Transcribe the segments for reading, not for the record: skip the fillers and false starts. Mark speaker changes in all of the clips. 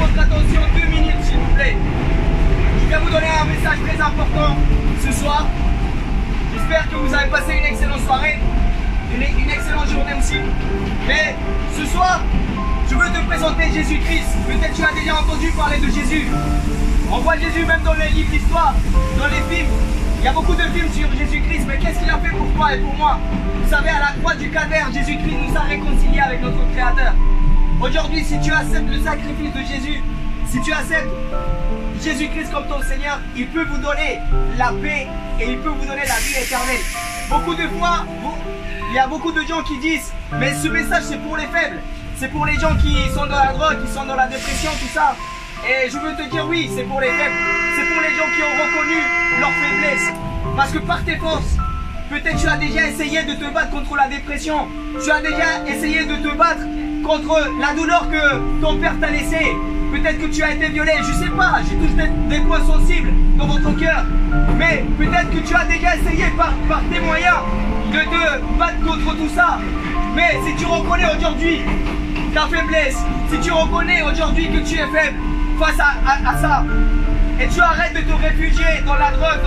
Speaker 1: votre attention 2 minutes, s'il vous plaît. Je vais vous donner un message très important ce soir. J'espère que vous avez passé une excellente soirée, une excellente journée aussi. Mais ce soir, je veux te présenter Jésus-Christ. Peut-être tu as déjà entendu parler de Jésus. On voit Jésus même dans les livres d'histoire, dans les films. Il y a beaucoup de films sur Jésus-Christ, mais qu'est-ce qu'il a fait pour toi et pour moi? Vous savez, à la croix du calvaire, Jésus-Christ nous a réconciliés avec notre Créateur. Aujourd'hui, si tu acceptes le sacrifice de Jésus, si tu acceptes Jésus-Christ comme ton Seigneur, il peut vous donner la paix et il peut vous donner la vie éternelle. Beaucoup de fois, il y a beaucoup de gens qui disent, mais ce message c'est pour les faibles, c'est pour les gens qui sont dans la drogue, qui sont dans la dépression, tout ça. Et je veux te dire oui, c'est pour les faibles, c'est pour les gens qui ont reconnu leur faiblesse. Parce que par tes forces, peut-être tu as déjà essayé de te battre contre la dépression, tu as déjà essayé de te battre contre la douleur que ton père t'a laissée. Peut-être que tu as été violé, je sais pas, j'ai tous des points sensibles dans votre cœur. Mais peut-être que tu as déjà essayé par tes moyens de te battre contre tout ça. Mais si tu reconnais aujourd'hui ta faiblesse, si tu reconnais aujourd'hui que tu es faible face à ça, et tu arrêtes de te réfugier dans la drogue,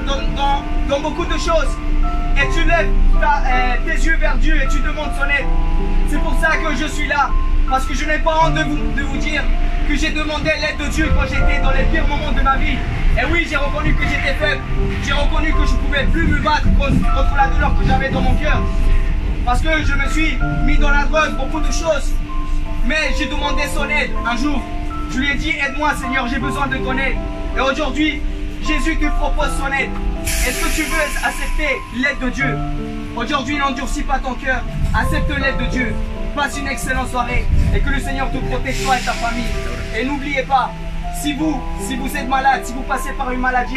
Speaker 1: dans beaucoup de choses, et tu lèves tes yeux vers Dieu et tu demandes son aide. C'est pour ça que je suis là, parce que je n'ai pas honte de vous dire que j'ai demandé l'aide de Dieu quand j'étais dans les pires moments de ma vie. Et oui, j'ai reconnu que j'étais faible, j'ai reconnu que je ne pouvais plus me battre contre la douleur que j'avais dans mon cœur. Parce que je me suis mis dans la drogue, beaucoup de choses. Mais j'ai demandé son aide un jour. Je lui ai dit, aide-moi Seigneur, j'ai besoin de ton aide. Et aujourd'hui, Jésus te propose son aide. Est-ce que tu veux accepter l'aide de Dieu? Aujourd'hui, n'endurcis pas ton cœur. Accepte l'aide de Dieu. Passe une excellente soirée. Et que le Seigneur te protège toi et ta famille. Et n'oubliez pas, si vous êtes malade, si vous passez par une maladie,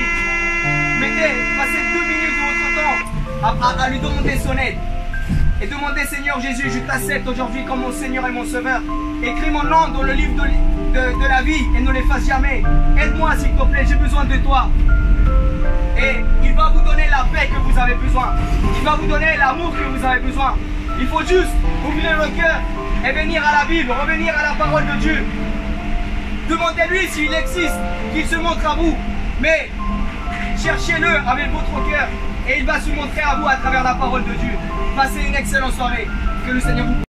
Speaker 1: passez 2 minutes de votre temps à lui demander son aide. Et demandez, Seigneur Jésus, je t'accepte aujourd'hui comme mon Seigneur et mon Sauveur. Écris mon nom dans le livre de la vie et ne l'efface jamais. Aide-moi s'il te plaît, j'ai besoin de toi. Et il va vous donner la paix que vous avez besoin. Il va vous donner l'amour que vous avez besoin. Il faut juste ouvrir le cœur et venir à la Bible, revenir à la parole de Dieu. Demandez-lui s'il existe, qu'il se montre à vous. Mais cherchez-le avec votre cœur et il va se montrer à vous à travers la parole de Dieu. Passez une excellente soirée. Que le Seigneur vous